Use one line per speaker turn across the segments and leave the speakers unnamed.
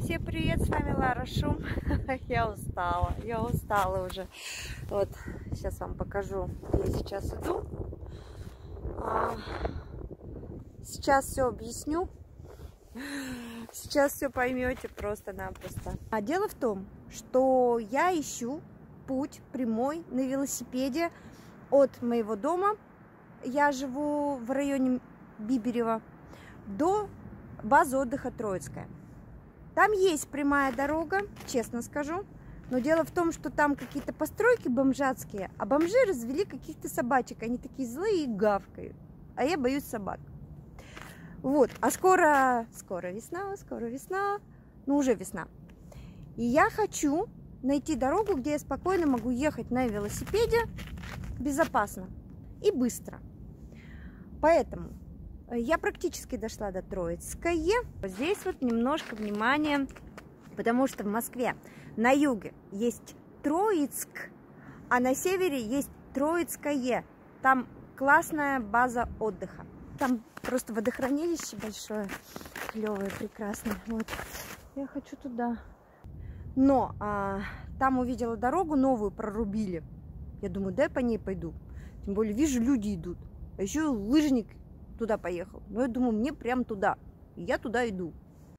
Всем привет, с вами Лара Шум. Я устала уже. Вот, сейчас вам покажу, где я сейчас иду. Сейчас все объясню. Сейчас все поймете просто-напросто. А дело в том, что я ищу путь прямой на велосипеде от моего дома. Я живу в районе Биберева до базы отдыха Троицкая. Там есть прямая дорога, честно скажу, но дело в том, что там какие-то постройки бомжатские, а бомжи развели каких-то собачек, они такие злые и гавкают, а я боюсь собак. Вот, а скоро весна, ну уже весна. И я хочу найти дорогу, где я спокойно могу ехать на велосипеде безопасно и быстро. Поэтому я практически дошла до Троицкой. Здесь вот немножко внимания, потому что в Москве на юге есть Троицк, а на севере есть Троицкое. Там классная база отдыха. Там просто водохранилище большое, клевое, прекрасное. Вот. Я хочу туда. Но там увидела дорогу новую, прорубили. Я думаю, дай по ней пойду. Тем более вижу, люди идут. А еще лыжник туда поехал. Но я думаю, мне прям туда. И я туда иду.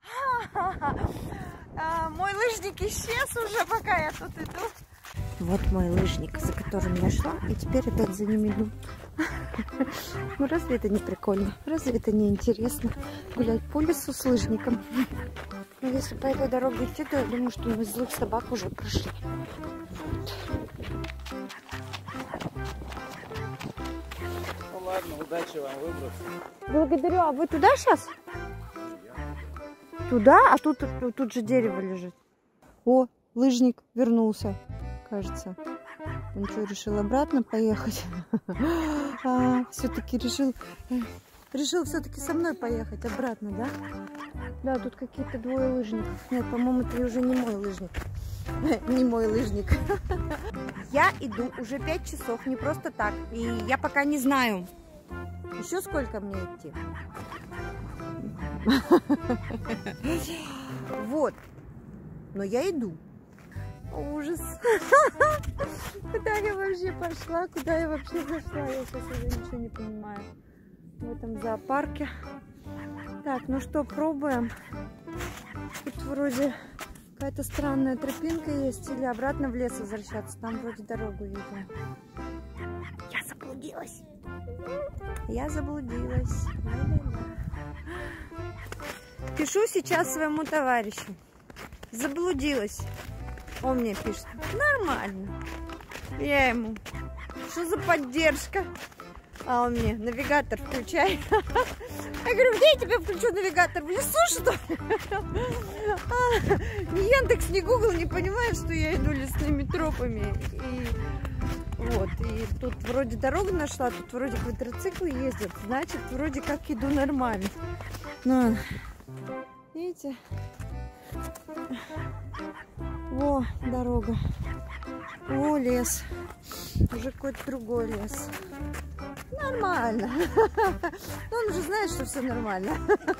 Мой лыжник исчез уже, пока я тут иду. Вот мой лыжник, за которым я шла, и теперь опять за ним иду. Ну разве это не прикольно? Разве это не интересно? Гулять по лесу с лыжником. Но если по этой дороге идти, то я думаю, что мы злых собак уже прошли.
Ну ладно, удачи вам выбраться.
Благодарю. А вы туда сейчас? Туда? А тут же дерево лежит. О, лыжник вернулся, кажется. Он что, решил обратно поехать? Все-таки решил все-таки со мной поехать обратно, да? Да, тут какие-то двое лыжников. Нет, по-моему, это уже не мой лыжник. Не мой лыжник. Я иду уже 5 часов, не просто так. И я пока не знаю, еще сколько мне идти. Вот. Но я иду. Ужас. Куда я вообще пошла? Куда я вообще зашла? Я сейчас уже ничего не понимаю. В этом зоопарке. Так, ну что, пробуем. Тут вроде какая-то странная тропинка есть. Или обратно в лес возвращаться. Там вроде дорогу видно. Я заблудилась. Я заблудилась. Пишу сейчас своему товарищу. Заблудилась. Он мне пишет. Нормально. Я ему. Что за поддержка? А он мне. Навигатор включай. Я говорю, где я тебе включу навигатор? В лесу, что ли? Ни Яндекс, ни Google не понимают, что я иду лесными тропами. И вот. И тут вроде дорогу нашла. Тут вроде квадроциклы ездят. Значит, вроде как иду нормально. Но, видите? О, дорога. О, лес. Уже какой-то другой лес. Нормально. Но он уже знает, что все нормально.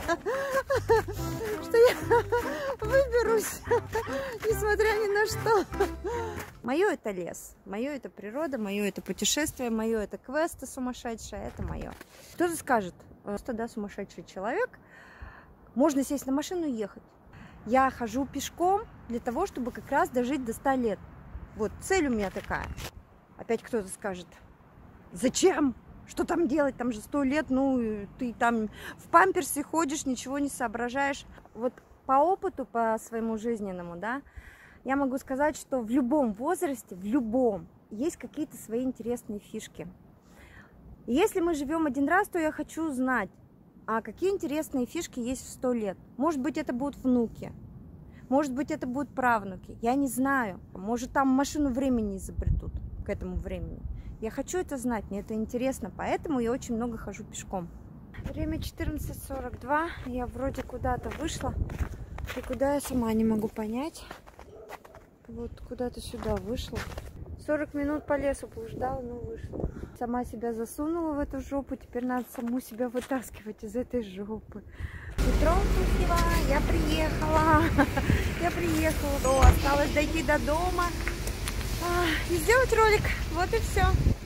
Что я выберусь, несмотря ни на что. Мое это лес, мое это природа, мое это путешествие, мое это квесты сумасшедшие, это мое. Кто-то скажет, что да, сумасшедший человек, можно сесть на машину и ехать. Я хожу пешком для того, чтобы как раз дожить до 100 лет. Вот, цель у меня такая. Опять кто-то скажет, зачем? Что там делать? Там же 100 лет, ну, ты там в памперсе ходишь, ничего не соображаешь. Вот по опыту, по своему жизненному, да, я могу сказать, что в любом возрасте, в любом, есть какие-то свои интересные фишки. И если мы живем один раз, то я хочу знать, а какие интересные фишки есть в 100 лет. Может быть, это будут внуки. Может быть, это будут правнуки. Я не знаю. Может, там машину времени изобретут к этому времени. Я хочу это знать, мне это интересно. Поэтому я очень много хожу пешком. Время 14:42. Я вроде куда-то вышла. И куда я сама не могу понять. Вот куда-то сюда вышла. 40 минут по лесу блуждала, но вышла. Сама себя засунула в эту жопу. Теперь надо саму себя вытаскивать из этой жопы. Метро Туфьево, я приехала. Я приехала. То осталось дойти до дома и сделать ролик. Вот и все.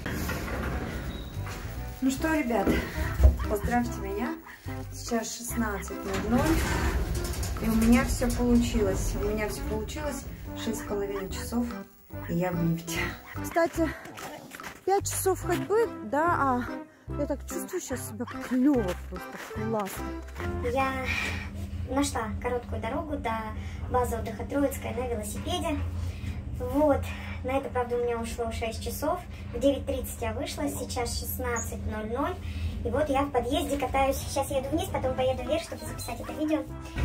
Ну что, ребят, поздравьте меня. Сейчас 16:00. И у меня все получилось. У меня все получилось. 6,5 часов. И я в лифте. Кстати, 5 часов ходьбы, да, я так чувствую сейчас себя клево, просто классно.
Я нашла короткую дорогу до базы отдыха Троицкая на велосипеде. Вот, на это, правда, у меня ушло 6 часов. В 9:30 я вышла, сейчас 16:00. И вот я в подъезде катаюсь. Сейчас еду вниз, потом поеду вверх, чтобы записать это видео.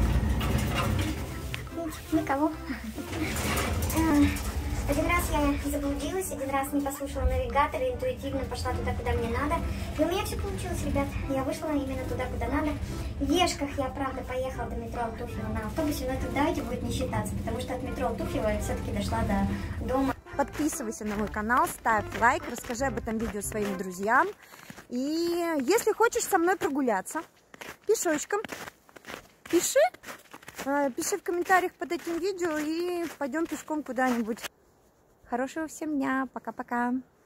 Никого. Один раз я заблудилась, один раз не послушала навигатор и интуитивно пошла туда, куда мне надо. И у меня все получилось, ребят. Я вышла именно туда, куда надо. В Ешках я, правда, поехала до метро Алтуфьево на автобусе, но это, давайте, будет не считаться, потому что от метро Алтуфьево я все-таки дошла до дома.
Подписывайся на мой канал, ставь лайк, расскажи об этом видео своим друзьям. И если хочешь со мной прогуляться пешочком, пиши в комментариях под этим видео и пойдем пешком куда-нибудь. Хорошего всем дня, пока-пока.